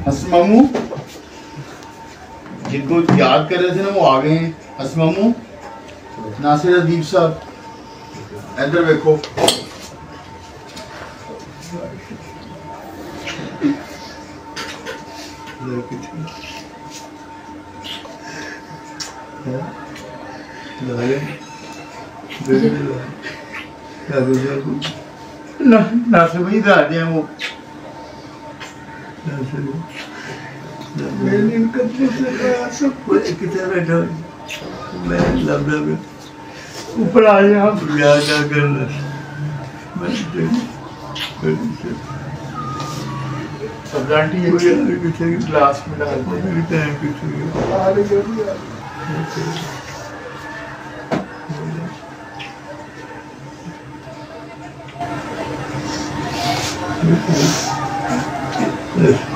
हसन मामू जिनको याद कर रहे थे ना वो आ गए हैं। हसन मामू, नासिर अदीब साहब, इधर देखो। नासिर भाई इधर आ जाए वो। मैंने इनका सब कितना बैठा मैं लबड़ा में ऊपर आ जाए आप। याद ना करना सब्जांटी ग्लास में डालते हैं। टाइम कुछ